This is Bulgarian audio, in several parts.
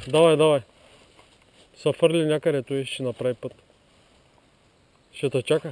Давай, давай. Са фърли някъде, той ще направи път. Ще те чака.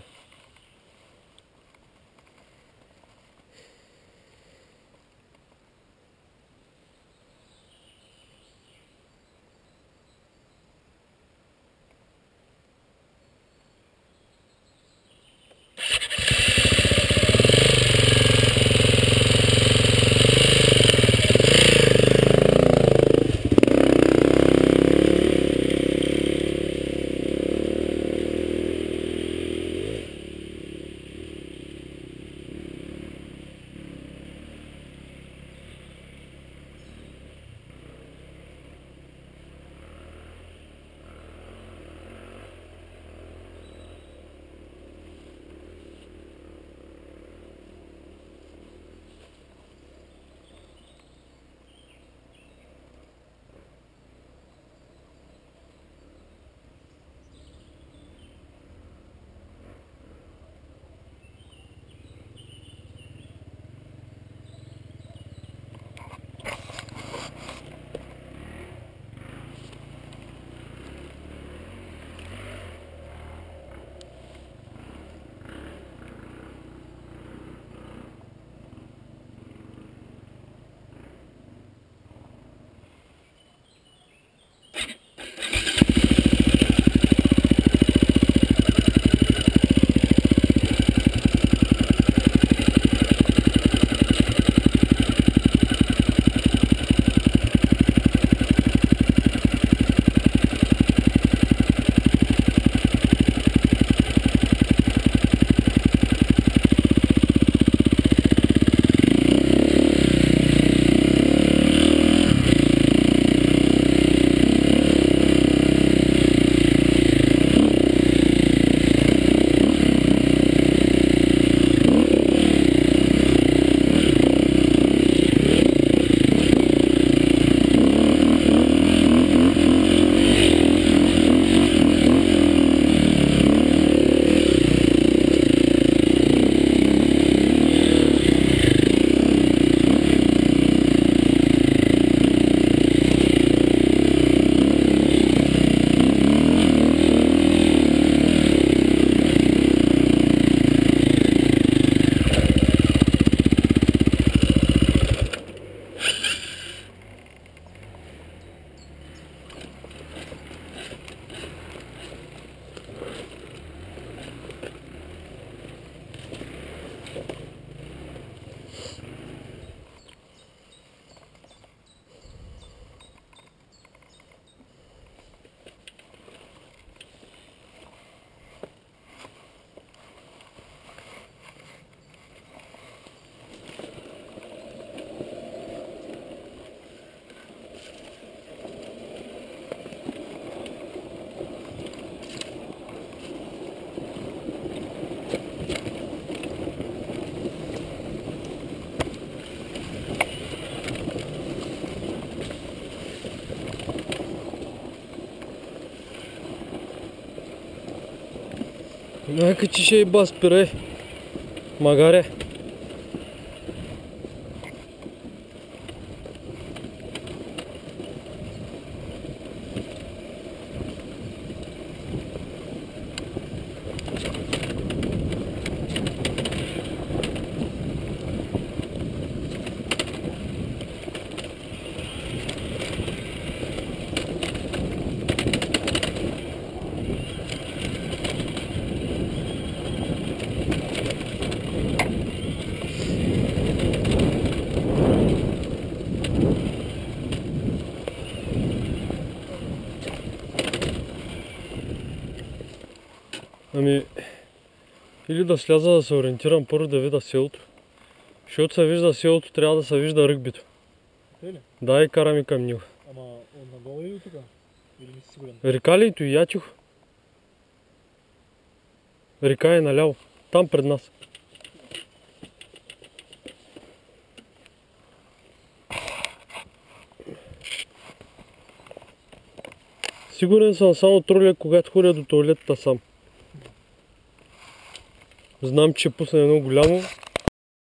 Нека че ще и бас спирай, магаре. Ами, или да сляза да се ориентирам първо да видя селото. Защото се вижда селото, трябва да се вижда ръгбито. Да, и караме към него. Ама отнагоре или тук? Или не си сигурен? Река ли и той ячихо? Река е наляво, там пред нас. Сигурен съм само троля, когато ходя до тоалетата сам. Знам, че пусне едно голямо